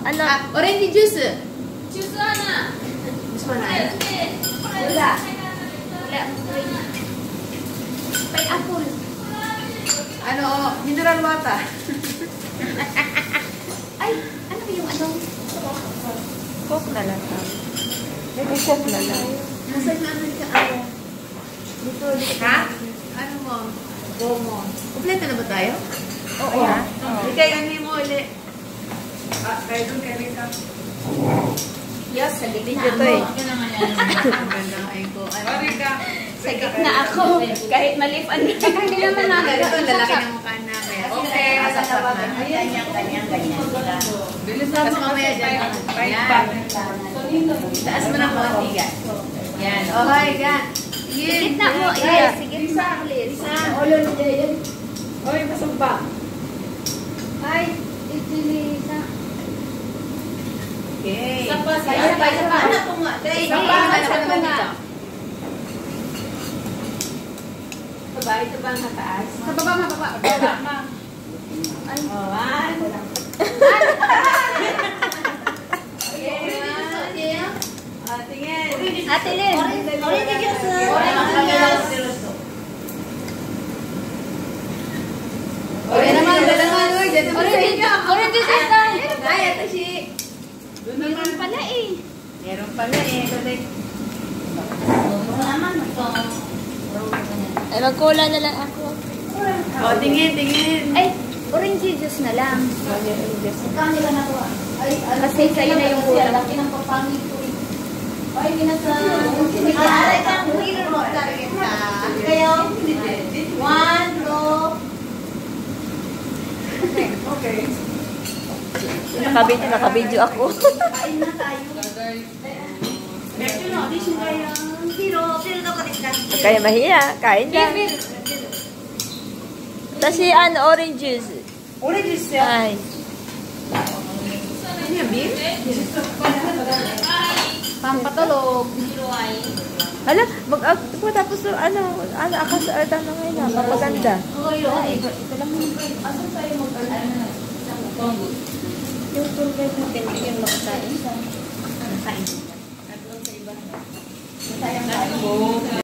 Ano? Orange juice. Juice na. Gusto mo na? Wala. Wala. Pineapple. Ano, mineral water. Ay, ano ba yung ano? Coke na lang. Maybe Coke na lang. Nasaan na ano ka? Dito. Ha? Ano mo? Gomo. Kompleto na ba tayo? Oo. Ikay, ano mo ulit? Kayo doon kay Rika. Yes, sa gitna Dito eh. Ang ganda nga ko. Rika. Sa gitna ako. Kahit malifan. Hindi naman namin. Ito, lalaki ng mukha namin. Okay. Ganyan. Bilis na mo mamaya dyan. Yan. Taas mo ng konti, gan. Yan. Okay, gan. Sa gitna mo. Yes, sa gitna. Ulo na dyan. Oy, masumpa. Ay, itilisa. Okay. Isa pa. Ano po nga? Isa pa. Ano pa naman dito? Ito ba ang mataas? Sa baba, mababa. Baba. Ay. Tingin. Ate Lynn. Orange juice. Orange naman, dalaman. Orange juice na. Ay, ito si. Meron pala eh. Meron pala eh. Ay, magkula na lang ako. O, tingin. Ay, orange juice na lang. Kami ka na po. Kasi sa'yo na yung kulang. Laki ng papangit ko. Ay, minasa. Ay, kang winner mo. Kayo? 1, 2. Okay. Nakabidyo ako. Kain na tayo. Medyo no, di siya kaya. Zero daw ka. Kaya mahiya. Kain lang. Tapos si orange juice. Orange juice siya. Ay. Ano yung beer? Pampatulog. Alam, tapos akas na ngayon. Mapaganda. Ito lang yung asan sa'yo mag-alala? Yung tour guide mo, yung makasain. Kain. Masayang tayo.